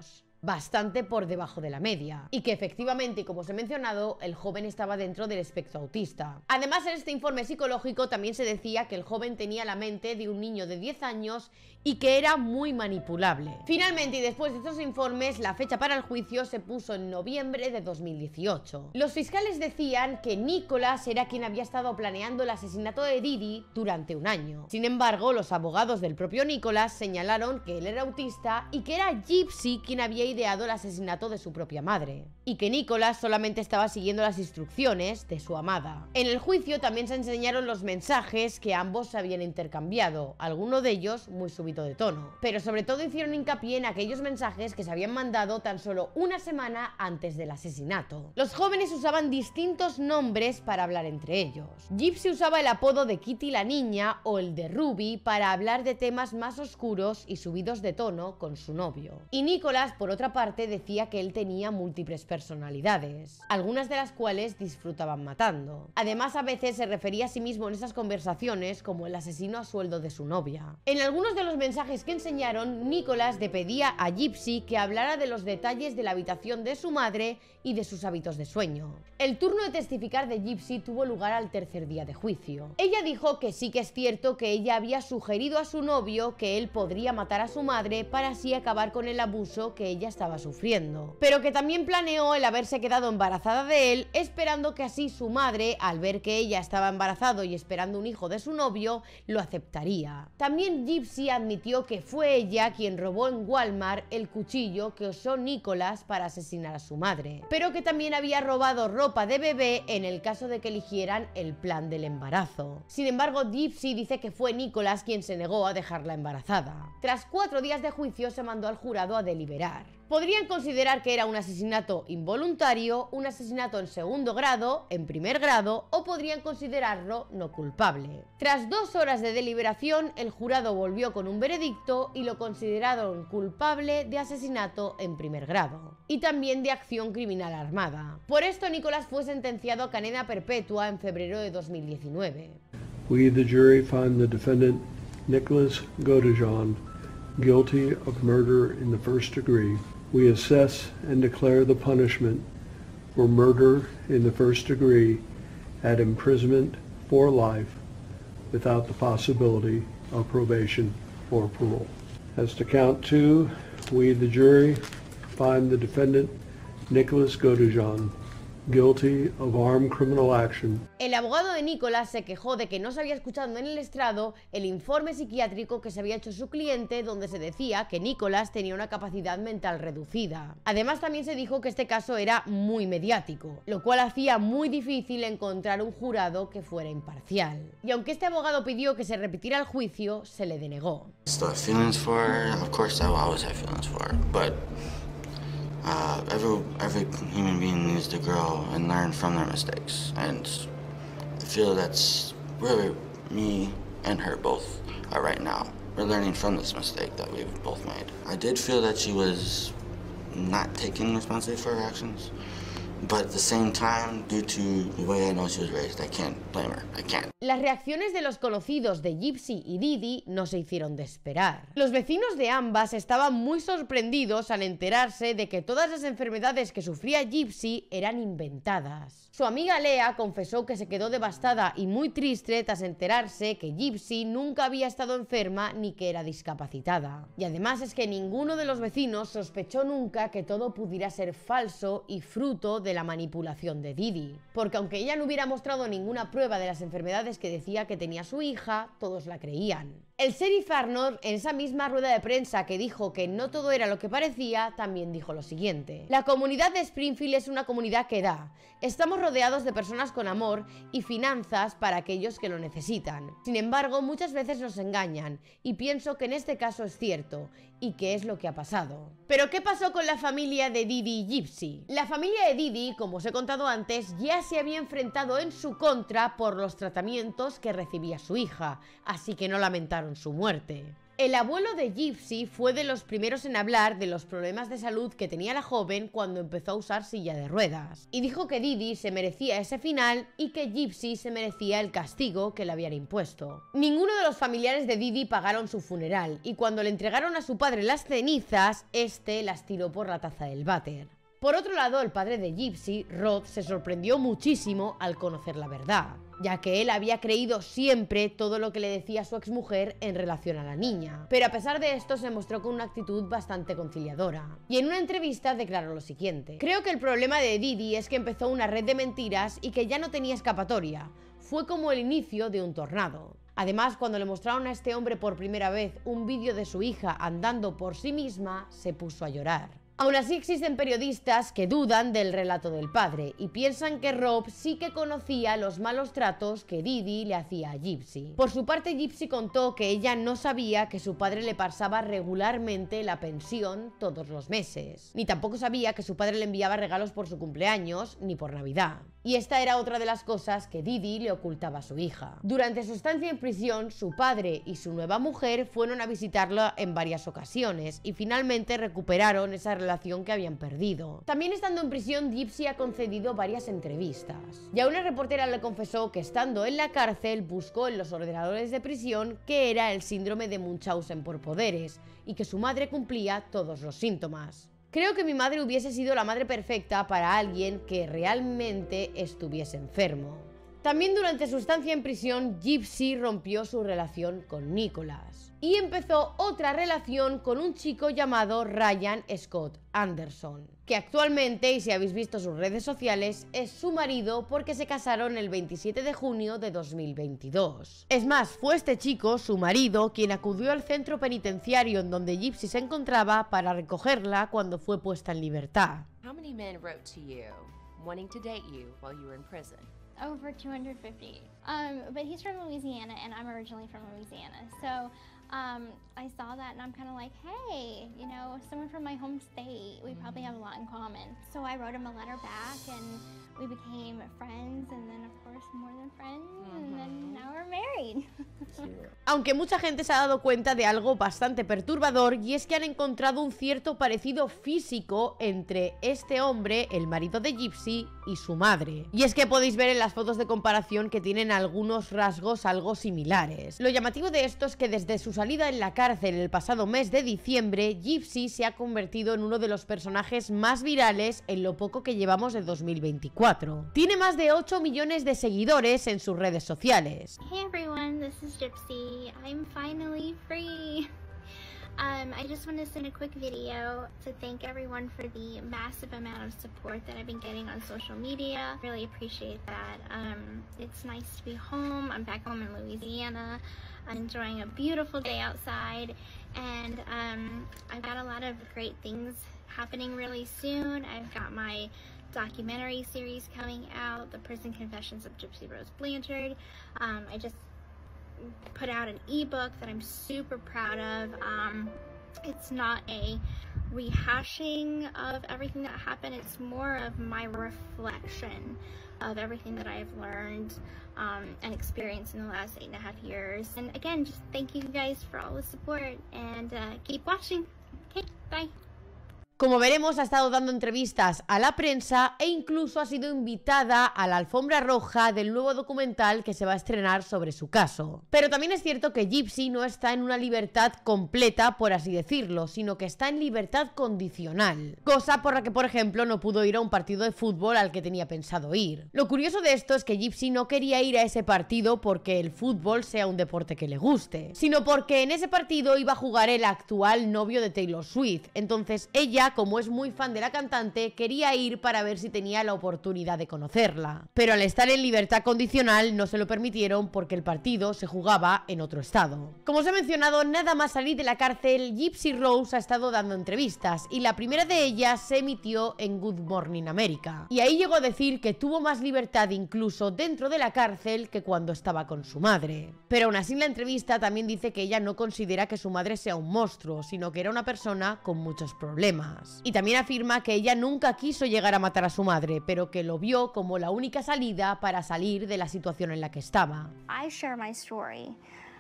bastante por debajo de la media, y que efectivamente, como os he mencionado, el joven estaba dentro del espectro autista. Además, en este informe psicológico también se decía que el joven tenía la mente de un niño de 10 años y que era muy manipulable. Finalmente, y después de estos informes, la fecha para el juicio se puso en noviembre de 2018. Los fiscales decían que Nicholas era quien había estado planeando el asesinato de Didi durante un año. Sin embargo, los abogados del propio Nicholas señalaron que él era autista y que era Gypsy quien había ideado el asesinato de su propia madre, y que Nicholas solamente estaba siguiendo las instrucciones de su amada. En el juicio también se enseñaron los mensajes que ambos habían intercambiado, alguno de ellos muy subido de tono, pero sobre todo hicieron hincapié en aquellos mensajes que se habían mandado tan solo una semana antes del asesinato. Los jóvenes usaban distintos nombres para hablar entre ellos. Gypsy usaba el apodo de Kitty la niña o el de Ruby para hablar de temas más oscuros y subidos de tono con su novio. Y Nicholas, por otra parte, decía que él tenía múltiples personalidades, algunas de las cuales disfrutaban matando. Además, a veces se refería a sí mismo en esas conversaciones como el asesino a sueldo de su novia. En algunos de los mensajes que enseñaron, Nicholas le pedía a Gypsy que hablara de los detalles de la habitación de su madre y de sus hábitos de sueño. El turno de testificar de Gypsy tuvo lugar al tercer día de juicio. Ella dijo que sí que es cierto que ella había sugerido a su novio que él podría matar a su madre para así acabar con el abuso que ella estaba sufriendo, pero que también planeó el haberse quedado embarazada de él, esperando que así su madre, al ver que ella estaba embarazada y esperando un hijo de su novio, lo aceptaría. También Gypsy admitió que fue ella quien robó en Walmart el cuchillo que usó Nicholas para asesinar a su madre, pero que también había robado ropa de bebé en el caso de que eligieran el plan del embarazo. Sin embargo, Gypsy dice que fue Nicholas quien se negó a dejarla embarazada. Tras 4 días de juicio se mandó al jurado a deliberar. Podrían considerar que era un asesinato involuntario, un asesinato en segundo grado, en primer grado, o podrían considerarlo no culpable. Tras 2 horas de deliberación, el jurado volvió con un veredicto y lo consideraron culpable de asesinato en primer grado y también de acción criminal armada. Por esto, Nicholas fue sentenciado a cadena perpetua en febrero de 2019. We, the jury, find the defendant Nicholas Godejohn guilty of murder in the first degree. We assess and declare the punishment for murder in the first degree at imprisonment for life without the possibility of probation or parole. As to count 2, we, the jury, find the defendant Nicholas Godejohn guilty of armed criminal action. El abogado de Nicholas se quejó de que no se había escuchado en el estrado el informe psiquiátrico que se había hecho su cliente, donde se decía que Nicholas tenía una capacidad mental reducida. Además, también se dijo que este caso era muy mediático, lo cual hacía muy difícil encontrar un jurado que fuera imparcial. Y aunque este abogado pidió que se repitiera el juicio, se le denegó. Still have feelings for her. Of course, I will always have feelings for her, but every human being needs to grow and learn from their mistakes, and I feel that's where me and her both are right now. We're learning from this mistake that we've both made. I did feel that she was not taking responsibility for her actions, but at the same time, due to the way I know she was raised, I can't blame her. I can't. Las reacciones de los conocidos de Gypsy y Didi no se hicieron de esperar. Los vecinos de ambas estaban muy sorprendidos al enterarse de que todas las enfermedades que sufría Gypsy eran inventadas. Su amiga Lea confesó que se quedó devastada y muy triste tras enterarse que Gypsy nunca había estado enferma ni que era discapacitada. Y además es que ninguno de los vecinos sospechó nunca que todo pudiera ser falso y fruto de la manipulación de Didi, porque aunque ella no hubiera mostrado ninguna prueba de las enfermedades que decía que tenía su hija, todos la creían. El sheriff Arnold, en esa misma rueda de prensa que dijo que no todo era lo que parecía, también dijo lo siguiente: la comunidad de Springfield es una comunidad que da. Estamos rodeados de personas con amor y finanzas para aquellos que lo necesitan. Sin embargo, muchas veces nos engañan, y pienso que en este caso es cierto, y que es lo que ha pasado. Pero ¿qué pasó con la familia de Didi y Gypsy? La familia de Didi, como os he contado antes, ya se había enfrentado en su contra por los tratamientos que recibía su hija, así que no lamentaron provocaron su muerte. El abuelo de Gypsy fue de los primeros en hablar de los problemas de salud que tenía la joven cuando empezó a usar silla de ruedas, y dijo que Didi se merecía ese final y que Gypsy se merecía el castigo que le habían impuesto. Ninguno de los familiares de Didi pagaron su funeral, y cuando le entregaron a su padre las cenizas, este las tiró por la taza del váter. Por otro lado, el padre de Gypsy, Rod, se sorprendió muchísimo al conocer la verdad, ya que él había creído siempre todo lo que le decía su exmujer en relación a la niña. Pero a pesar de esto se mostró con una actitud bastante conciliadora. Y en una entrevista declaró lo siguiente: creo que el problema de Didi es que empezó una red de mentiras y que ya no tenía escapatoria. Fue como el inicio de un tornado. Además, cuando le mostraron a este hombre por primera vez un vídeo de su hija andando por sí misma, se puso a llorar. Aún así existen periodistas que dudan del relato del padre y piensan que Rob sí que conocía los malos tratos que Didi le hacía a Gypsy. Por su parte, Gypsy contó que ella no sabía que su padre le pasaba regularmente la pensión todos los meses, ni tampoco sabía que su padre le enviaba regalos por su cumpleaños ni por Navidad. Y esta era otra de las cosas que Didi le ocultaba a su hija. Durante su estancia en prisión, su padre y su nueva mujer fueron a visitarla en varias ocasiones y finalmente recuperaron esa relación que habían perdido. También estando en prisión, Gypsy ha concedido varias entrevistas. Y a una reportera le confesó que estando en la cárcel buscó en los ordenadores de prisión que era el síndrome de Munchausen por poderes y que su madre cumplía todos los síntomas. Creo que mi madre hubiese sido la madre perfecta para alguien que realmente estuviese enfermo. También durante su estancia en prisión, Gypsy rompió su relación con Nicholas y empezó otra relación con un chico llamado Ryan Scott Anderson, que actualmente, y si habéis visto sus redes sociales, es su marido porque se casaron el 27 de junio de 2022. Es más, fue este chico, su marido, quien acudió al centro penitenciario en donde Gypsy se encontraba para recogerla cuando fue puesta en libertad. How many men wrote to you wanting to date you while you were in prison? Over 250. But he's from Louisiana and I'm originally from Louisiana. So I saw that and I'm kind of like, hey, you know, someone from my home state, we probably have a lot in common. So I wrote him a letter back and we became friends and then of course more than friends and then now we're married. Aunque mucha gente se ha dado cuenta de algo bastante perturbador, y es que han encontrado un cierto parecido físico entre este hombre, el marido de Gypsy, y su madre. Y es que podéis ver en las fotos de comparación que tienen algunos rasgos algo similares. Lo llamativo de esto es que desde su salida en la cárcel el pasado mes de diciembre, Gypsy se ha convertido en uno de los personajes más virales en lo poco que llevamos de 2024. Tiene más de 8 millones de seguidores en sus redes sociales. Hey everyone, this is Gypsy. I'm finally free. I just want to send a quick video to thank everyone for the massive amount of support that I've been getting on social media. Really appreciate that. It's nice to be home. I'm back home in Louisiana. I'm enjoying a beautiful day outside, and I've got a lot of great things happening really soon. I've got my documentary series coming out, The Prison Confessions of Gypsy Rose Blanchard. I just put out an ebook that I'm super proud of. It's not a rehashing of everything that happened, it's more of my reflection of everything that I've learned and experienced in the last 8.5 years. And again, just thank you guys for all the support and keep watching. Okay, bye. Como veremos, ha estado dando entrevistas a la prensa e incluso ha sido invitada a la alfombra roja del nuevo documental que se va a estrenar sobre su caso. Pero también es cierto que Gypsy no está en una libertad completa, por así decirlo, sino que está en libertad condicional, cosa por la que, por ejemplo, no pudo ir a un partido de fútbol al que tenía pensado ir. Lo curioso de esto es que Gypsy no quería ir a ese partido porque el fútbol sea un deporte que le guste, sino porque en ese partido iba a jugar el actual novio de Taylor Swift. Entonces ella, como es muy fan de la cantante, quería ir para ver si tenía la oportunidad de conocerla. Pero al estar en libertad condicional no se lo permitieron porque el partido se jugaba en otro estado. Como os he mencionado, nada más salir de la cárcel, Gypsy Rose ha estado dando entrevistas y la primera de ellas se emitió en Good Morning America. Y ahí llegó a decir que tuvo más libertad incluso dentro de la cárcel que cuando estaba con su madre. Pero aún así en la entrevista también dice que ella no considera que su madre sea un monstruo, sino que era una persona con muchos problemas. Y también afirma que ella nunca quiso llegar a matar a su madre, pero que lo vio como la única salida para salir de la situación en la que estaba. I share my story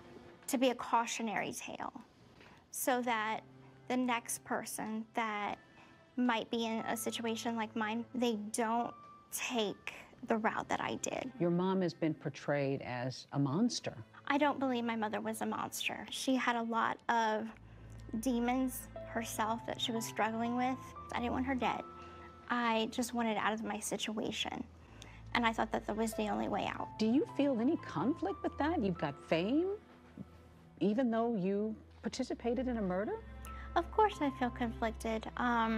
to be a cautionary tale so that the next person that might be in a situation like mine, they don't take the route that I did. Your mom has been portrayed as a monster. I don't believe my mother was a monster. She had a lot of demons herself that she was struggling with. I didn't want her dead. I just wanted out of my situation. And I thought that was the only way out. Do you feel any conflict with that? You've got fame, even though you participated in a murder? Of course I feel conflicted.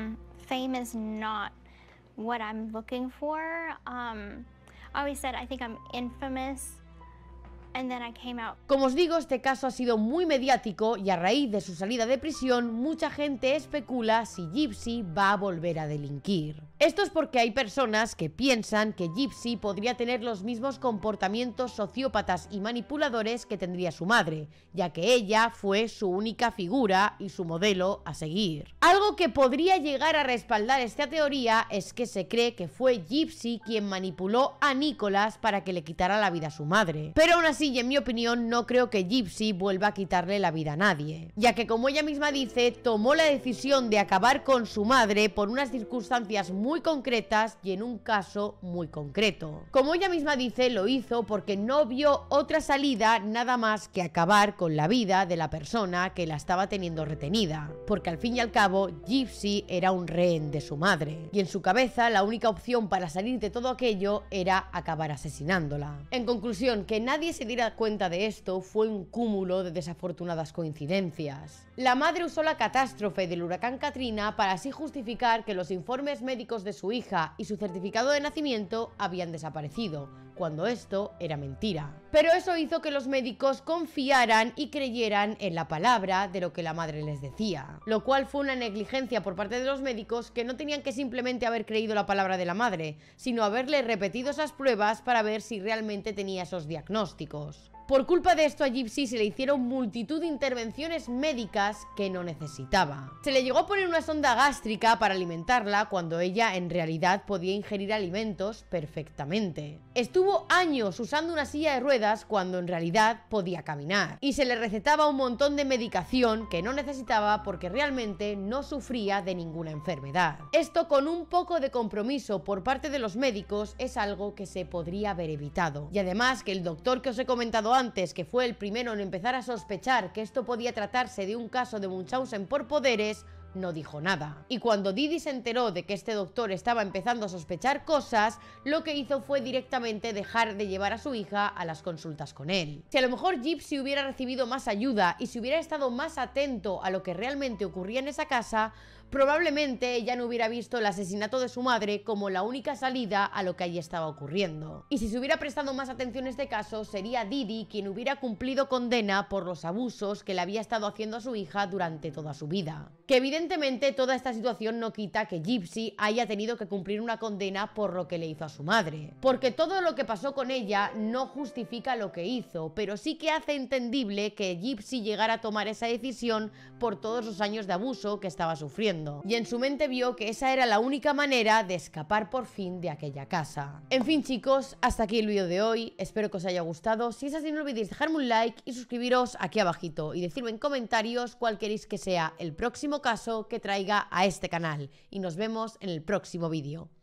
Fame is not what I'm looking for. I always said I think I'm infamous. And then I came out. Como os digo, este caso ha sido muy mediático y a raíz de su salida de prisión, mucha gente especula si Gypsy va a volver a delinquir. Esto es porque hay personas que piensan que Gypsy podría tener los mismos comportamientos sociópatas y manipuladores que tendría su madre, ya que ella fue su única figura y su modelo a seguir. Algo que podría llegar a respaldar esta teoría es que se cree que fue Gypsy quien manipuló a Nicholas para que le quitara la vida a su madre. Pero aún así, y en mi opinión, no creo que Gypsy vuelva a quitarle la vida a nadie, ya que, como ella misma dice, tomó la decisión de acabar con su madre por unas circunstancias muy concretas y en un caso muy concreto. Como ella misma dice, lo hizo porque no vio otra salida nada más que acabar con la vida de la persona que la estaba teniendo retenida, porque al fin y al cabo Gypsy era un rehén de su madre, y en su cabeza la única opción para salir de todo aquello era acabar asesinándola. En conclusión, que nadie se diera cuenta de esto fue un cúmulo de desafortunadas coincidencias. La madre usó la catástrofe del huracán Katrina para así justificar que los informes médicos de su hija y su certificado de nacimiento habían desaparecido, cuando esto era mentira. Pero eso hizo que los médicos confiaran y creyeran en la palabra de lo que la madre les decía, lo cual fue una negligencia por parte de los médicos, que no tenían que simplemente haber creído la palabra de la madre, sino haberle repetido esas pruebas para ver si realmente tenía esos diagnósticos. Por culpa de esto a Gypsy se le hicieron multitud de intervenciones médicas que no necesitaba. Se le llegó a poner una sonda gástrica para alimentarla cuando ella en realidad podía ingerir alimentos perfectamente. Estuvo años usando una silla de ruedas cuando en realidad podía caminar. Y se le recetaba un montón de medicación que no necesitaba porque realmente no sufría de ninguna enfermedad. Esto, con un poco de compromiso por parte de los médicos, es algo que se podría haber evitado. Y además que el doctor que os he comentado antes, que fue el primero en empezar a sospechar que esto podía tratarse de un caso de Munchausen por poderes, no dijo nada. Y cuando Didi se enteró de que este doctor estaba empezando a sospechar cosas, lo que hizo fue directamente dejar de llevar a su hija a las consultas con él. Si a lo mejor Gypsy hubiera recibido más ayuda y si hubiera estado más atento a lo que realmente ocurría en esa casa, probablemente ella no hubiera visto el asesinato de su madre como la única salida a lo que allí estaba ocurriendo. Y si se hubiera prestado más atención a este caso, sería Didi quien hubiera cumplido condena por los abusos que le había estado haciendo a su hija durante toda su vida. Que evidentemente toda esta situación no quita que Gypsy haya tenido que cumplir una condena por lo que le hizo a su madre, porque todo lo que pasó con ella no justifica lo que hizo, pero sí que hace entendible que Gypsy llegara a tomar esa decisión por todos los años de abuso que estaba sufriendo. Y en su mente vio que esa era la única manera de escapar por fin de aquella casa. En fin, chicos, hasta aquí el vídeo de hoy. Espero que os haya gustado. Si es así, no olvidéis dejarme un like y suscribiros aquí abajito y decirme en comentarios cuál queréis que sea el próximo caso que traiga a este canal. Y nos vemos en el próximo vídeo.